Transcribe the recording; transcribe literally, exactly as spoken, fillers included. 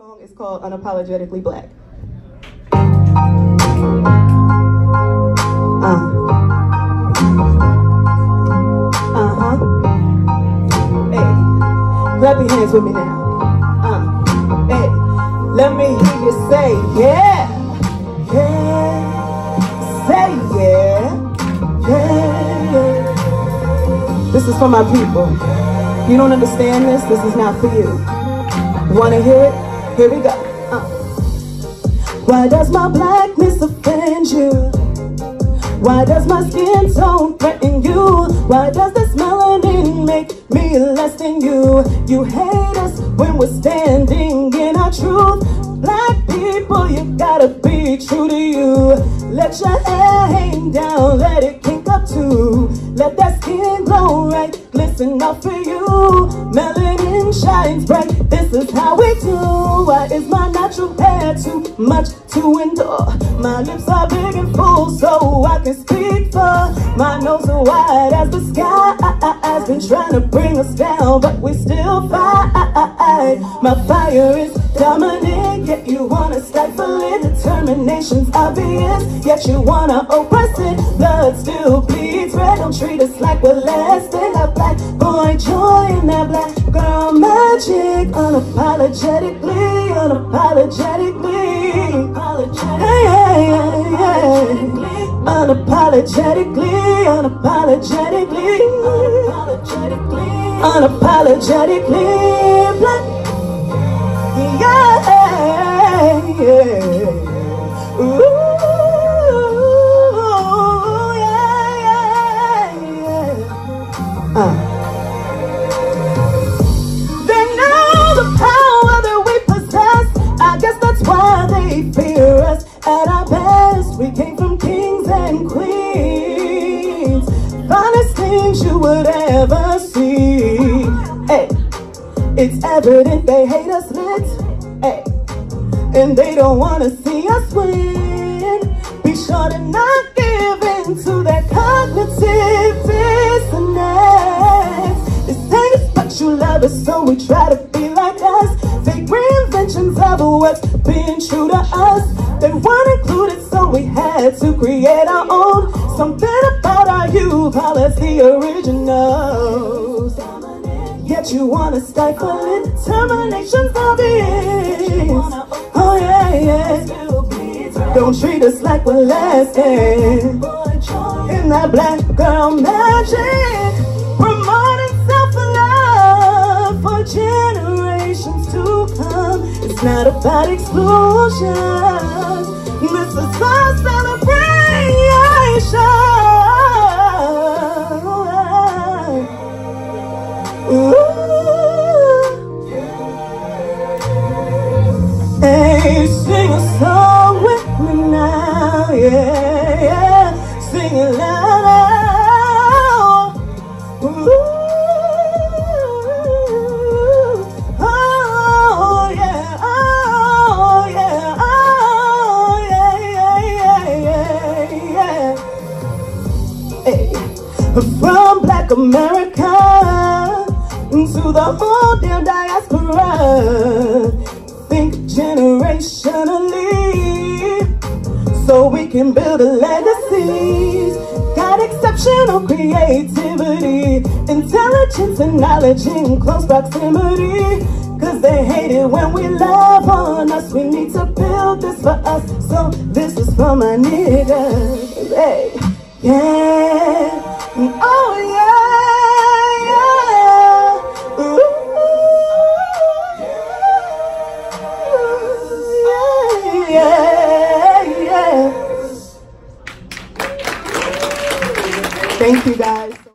song is called Unapologetically Black. Uh. Uh-huh. Hey, clap your hands with me now. Uh. Hey, let me hear you say, yeah. Yeah. Say yeah. Yeah. This is for my people. You don't understand this? This is not for you. Wanna hear it? Here we go. Uh. Why does my blackness offend you? Why does my skin tone threaten you? Why does this melanin make me less than you? You hate us when we're standing in our truth. Black people, you gotta be true to you. Let your hair hang down, let it kink up too. Let that skin glow right, glisten up for you. Melanin shines bright, this is how we do. Why is my natural hair too much to endure? My lips are big and full so I can speak for. My nose is wide as the sky. I've been trying to bring us down, but we still fight. My fire is dominant, yet you wanna stifle it. Determination's obvious, yet you wanna oppress it. Blood still bleeds red, don't treat us like we're less than a black boy joy in that black girl magic. Unapologetically, unapologetically, hey, hey, hey, hey. Unapologetically, unapologetically, unapologetically, unapologetically black. Yeah, yeah. Ooh, yeah, yeah, yeah. Uh. They know the power that we possess. I guess that's why they fear us. At our best, we came from kings and queens. Finest things you would ever see. Hey. It's evident they hate us lit, hey, and they don't want to see us win. Be sure to not give in to that cognitive dissonance. This ain't us, but you love us, so we try to be like us. Fake reinventions of what's been true to us. They weren't included, so we had to create our own. Something about our youth, call us the originals. Yet you wanna stifle it, determination's obvious. Oh yeah, yeah. Don't treat us like we're less than. In that black girl magic, promoting self-love for generations to come. It's not about exclusion. This is our celebration. Ooh. Hey, sing a song with me now, yeah, yeah. Sing it loud. Ooh. Oh yeah, oh yeah, oh yeah, yeah, yeah, yeah, yeah. Hey, from Black America to the whole damn diaspora, think generationally, so we can build a legacy. Got exceptional creativity, intelligence and knowledge in close proximity. Cause they hate it when we love on us. We need to build this for us, so this is for my niggas. Hey, yeah, oh yeah. Thank you guys.